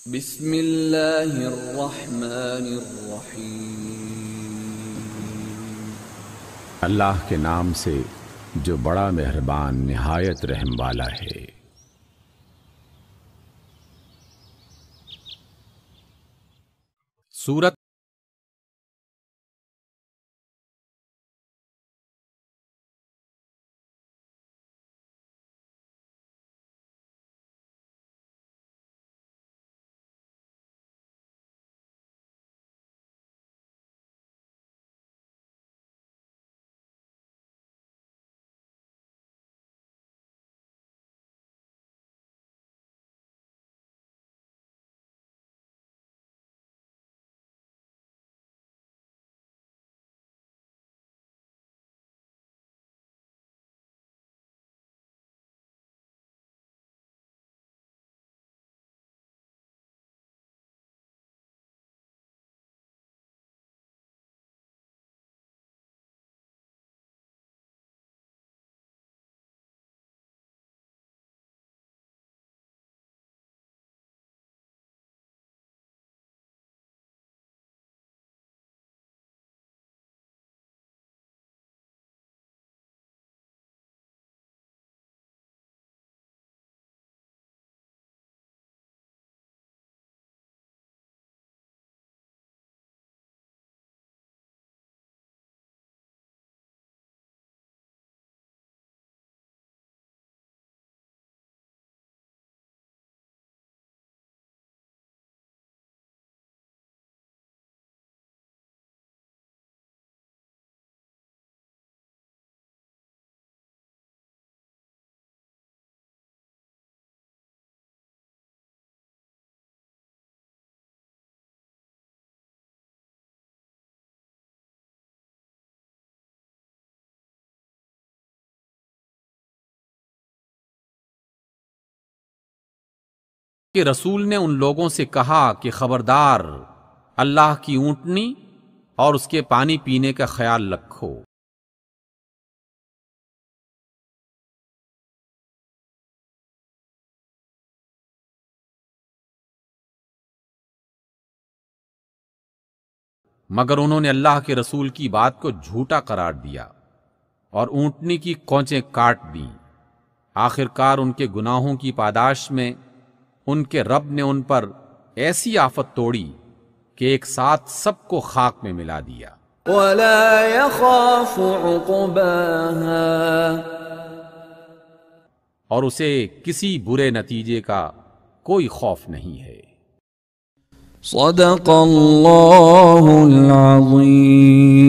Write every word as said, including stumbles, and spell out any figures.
بسم اللہ الرحمن الرحیم۔ اللہ کے نام سے جو بڑا مہربان نہایت رحم والا ہے۔ سورت کہ رسول نے ان لوگوں سے کہا کہ خبردار اللہ کی اونٹنی اور اس کے پانی پینے کا خیال رکھو۔ مگر انہوں نے اللہ کے رسول کی بات کو جھوٹا قرار دیا اور اونٹنی کی کونچیں کاٹ دیں۔ آخرکار ان کے گناہوں کی پاداش میں ان کے رب نے ان پر ایسی آفت توڑی کہ ایک ساتھ سب کو خاک میں ملا دیا۔ ولا يخاف عقباها، اور اسے کسی برے نتیجے کا کوئی خوف نہیں ہے۔ صدق اللہ العظیم۔